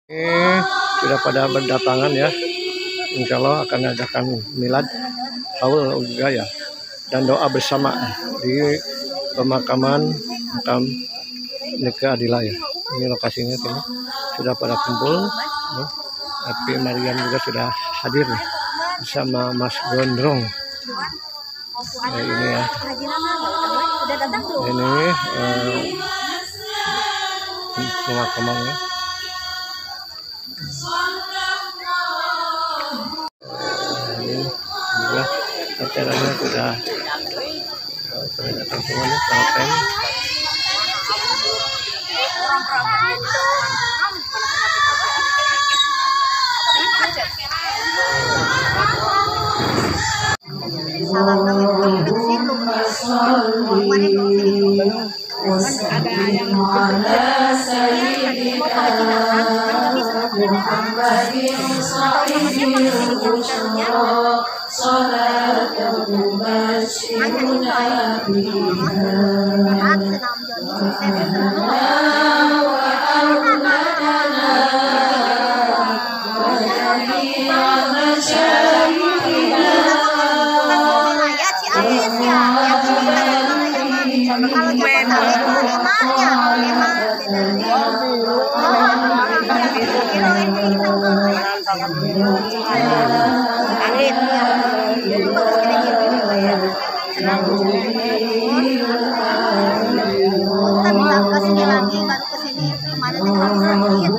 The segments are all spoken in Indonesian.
Ini sudah pada berdatangan ya. Insya Allah akan adakan milad haul juga ya, dan doa bersama di pemakaman makam Nike Adila ya. Ini lokasinya sini sudah pada kumpul. Tapi Mariam juga sudah hadir nih, bersama Mas Gondrong. Ini ya. Ini pemakamannya. Ini juga acaranya sudah datang semuanya, sampai kesini lagi, baru kesini kemarin sakit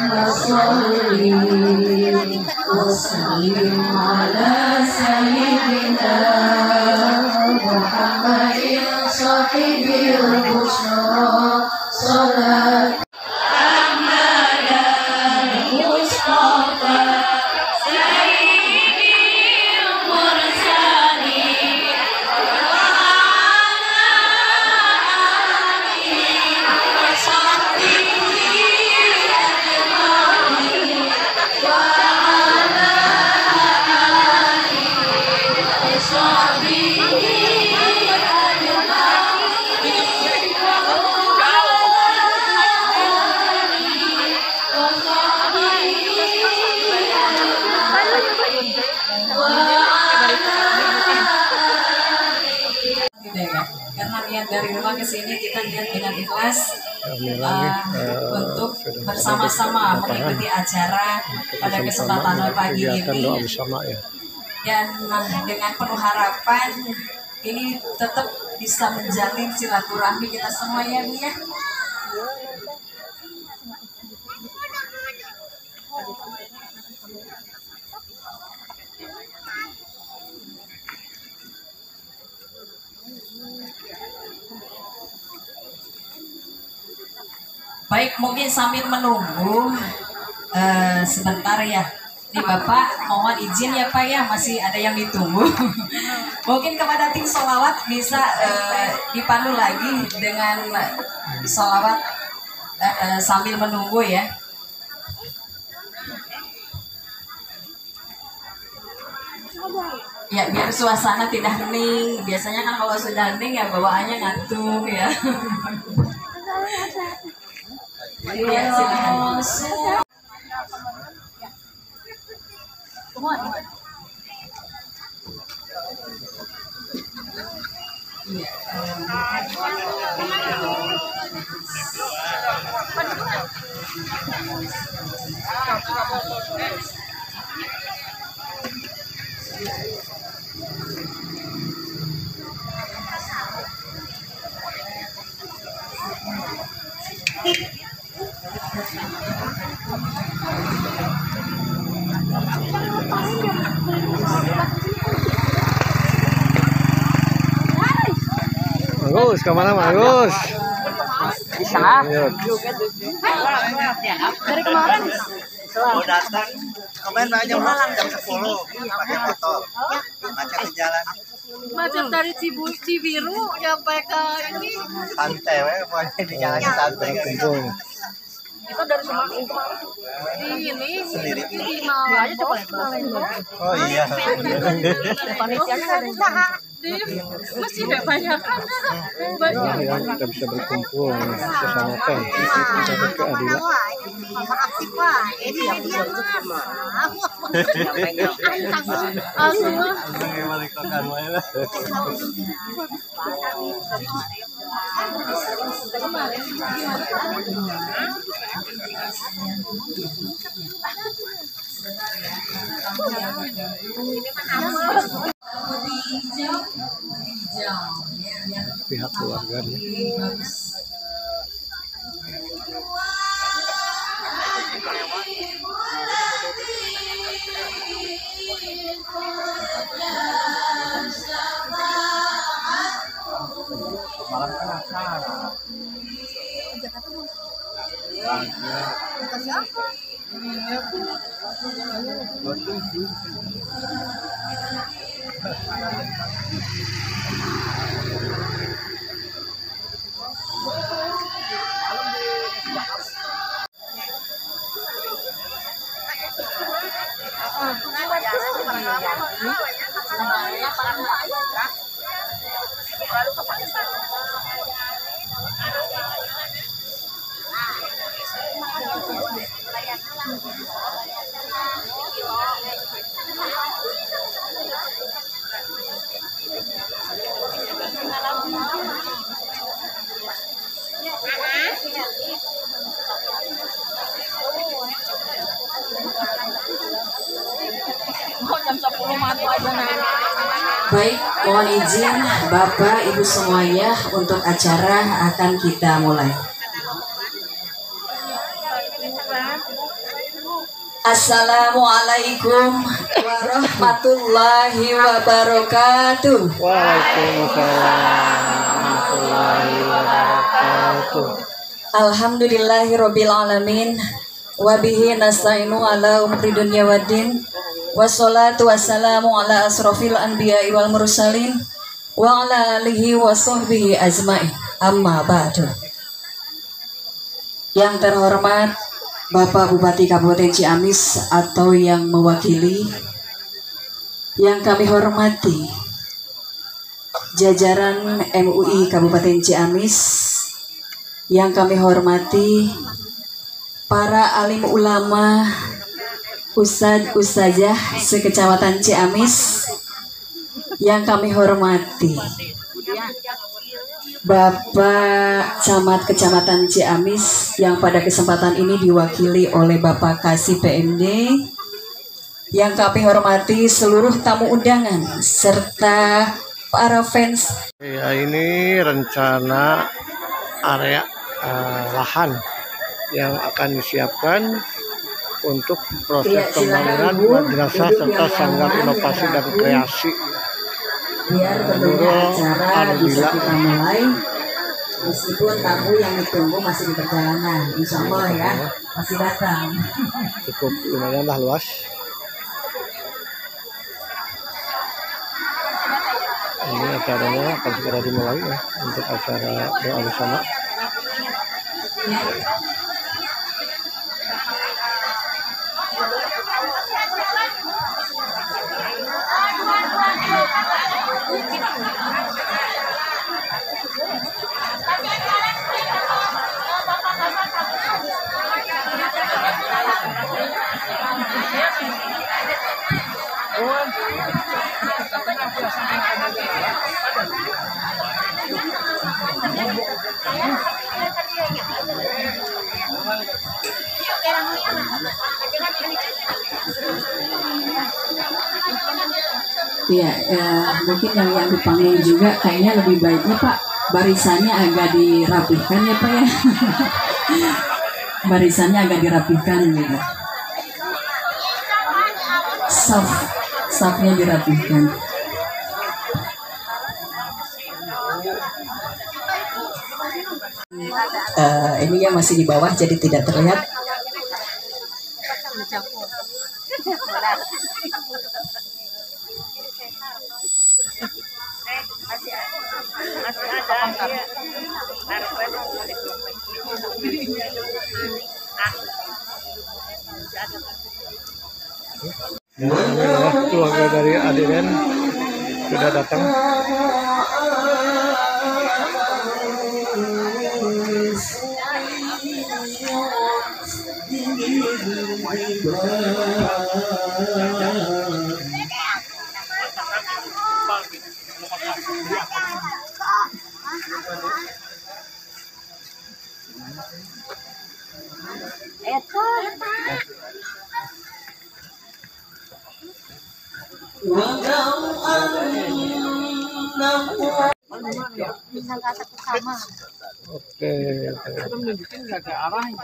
kayaknya. Karena niat dari rumah ke sini kita niat dengan ikhlas untuk bersama-sama mengikuti acara pada kesempatan pagi ini. Dan dengan penuh harapan ini tetap bisa menjalin silaturahmi kita semua ya Bu ya. Baik, mungkin sambil menunggu sebentar ya. Nih Bapak, mohon izin ya Pak ya, masih ada yang ditunggu. Mungkin kepada tim sholawat bisa dipandu lagi dengan sholawat sambil menunggu ya. Ya, biar suasana tidak hening. Biasanya kan kalau sudah hening ya bawaannya ngantuk ya. Ya, silakan. Bagus, kemana Bagus? Bisa. Dari kemarin Mau datang kemarin jam 10 pakai motor macet di jalan. macet dari Cibiru sampai ke ini. Santai mau di jalan santai. Itu dari Semarang kemarin. Di ini sendiri di Malaya coba. Oh iya. Panitianya nggak ada. Masih ada banyak kan? Banyak. Ya, kita bisa berkumpul sesama fans mencari keadilan. Pihak keluarga nih. Malam kan acara. Baik, mohon izin Bapak Ibu semuanya untuk acara akan kita mulai. Assalamualaikum warahmatullahi wabarakatuh. Waalaikumsalam warahmatullahi wabarakatuh. Alhamdulillahirabbil alamin wa bihi nasta'inu ala umri dunya waddin. Wassalatu wassalamu ala asrofil anbiya'i wal mursalin wa ala alihi wa sahbihi ajma'in. Amma ba'du. Yang terhormat Bapak Bupati Kabupaten Ciamis atau yang mewakili, yang kami hormati jajaran MUI Kabupaten Ciamis, yang kami hormati para alim ulama, ustadzah sekecamatan Ciamis, yang kami hormati Bapak Camat Kecamatan Ciamis yang pada kesempatan ini diwakili oleh Bapak Kasih PMD, yang kami hormati seluruh tamu undangan serta para fans. Ya, ini rencana area lahan yang akan disiapkan untuk proses pembangunan madrasah serta sanggar inovasi dan kreasi. Biar tentunya acara bisa kita mulai, meskipun tamu yang ditunggu masih di perjalanan, insya Allah ya masih datang. Cukup lumayan lah luas. Ini acaranya akan segera dimulai ya untuk acara doa bersama. Ya, mungkin yang dipanggil juga kayaknya lebih baiknya Pak barisannya agak dirapihkan ya Pak ya. Barisannya agak dirapihkan gitu. Safnya dirapihkan. Ini ya masih di bawah jadi tidak terlihat. Dan ini adalah keluarga dari Adiren sudah datang. Oke. Nggak ada arahnya.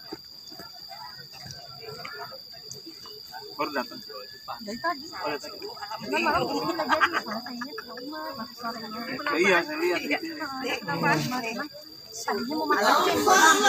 Baru datang. Dari tadi. Kan malam ini nggak jadi. Masanya trauma, masih sorenya. Iya, saya lihat. Kenapa? Tadinya mau makan.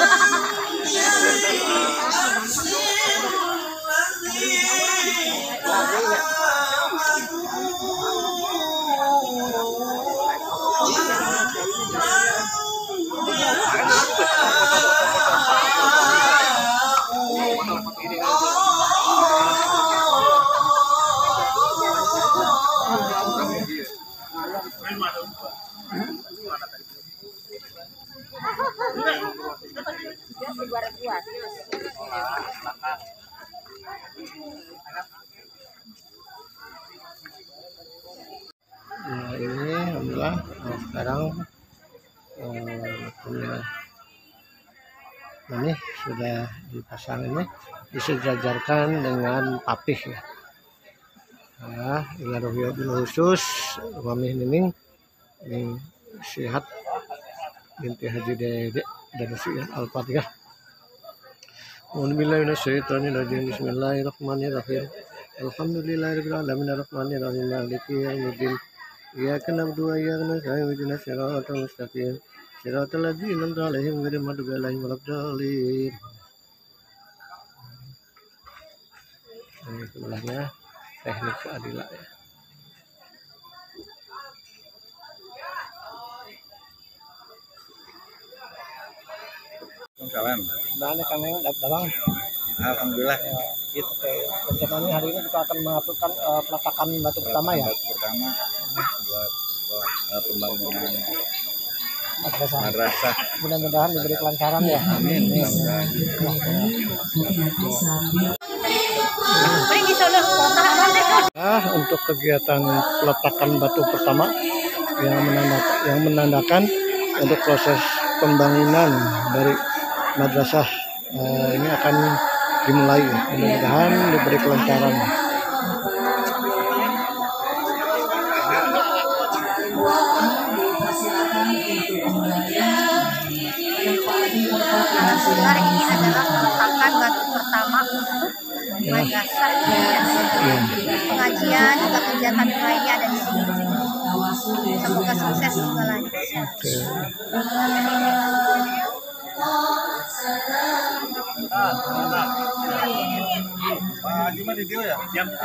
Nah ini alhamdulillah sekarang punya ini sudah dipasang, ini disejajarkan dengan papih ya. Nah, ila rohiyadul khusus Mami Nining ini sehat binti Haji Dede dan si Al-Fatihah. Bismillahirrahmanirrahim. Alhamdulillahirabbil alamin arrahmanirrahim maliki yaumiddin. Iyyaka na'budu wa iyyaka nasta'in ihdinas siratal mustaqim. Siratal ladzina an'amta 'alaihim ghairil maghdubi 'alaihim waladdallin. Ini sebelahnya teknik keadilan ya. Salam. Nah, ini kami datang. Alhamdulillah. Gitu. Rencananya hari ini kita akan melakukan peletakan batu pertama ya. Batu pertama buat pembangunan Madrasah. madrasah. Mudah-mudahan diberi kelancaran ya. Amin. Untuk kegiatan peletakan batu pertama yang menandakan untuk proses pembangunan dari madrasah ini akan dimulai. Mudah-mudahan diberi kelancaran. Hari ini adalah peletakan batu pertama untuk madrasah. Pengajian juga kegiatan lainnya ada di sini. Semoga sukses segalanya. Gimana video ya?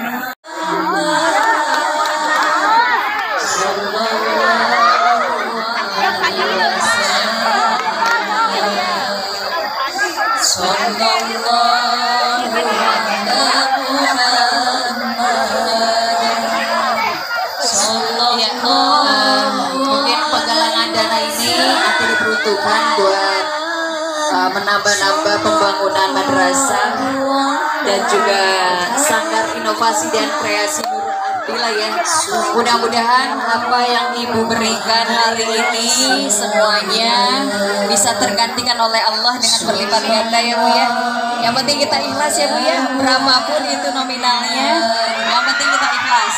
Mungkin penggalangan dana ini nanti diperuntukkan buat menambah-nambah pembangunan madrasah dan juga sanggar inovasi dan kreasi Nurul Ardila ya. Mudah-mudahan apa yang Ibu berikan hari ini semuanya bisa tergantikan oleh Allah dengan berlipat ganda ya Bu ya. Yang penting kita ikhlas ya Bu ya, berapapun itu nominalnya, yang penting kita ikhlas.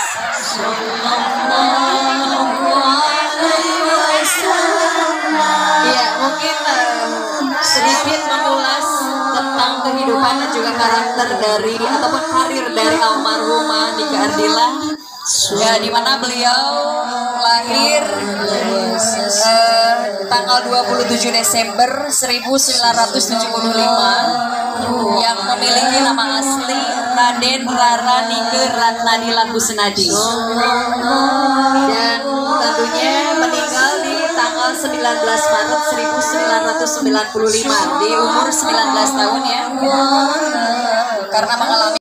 Ya mungkin sedikit mengulas tentang kehidupan dan juga karakter dari ataupun karir dari almarhumah Nika Ardila ya, dimana beliau lahir tanggal 27 Desember 1975 yang memiliki nama asli Raden Rara Nike Ratnadila Kusnadi dan tentunya meninggal di tanggal 19 Maret 1995 di umur 19 tahun ya, karena mengalami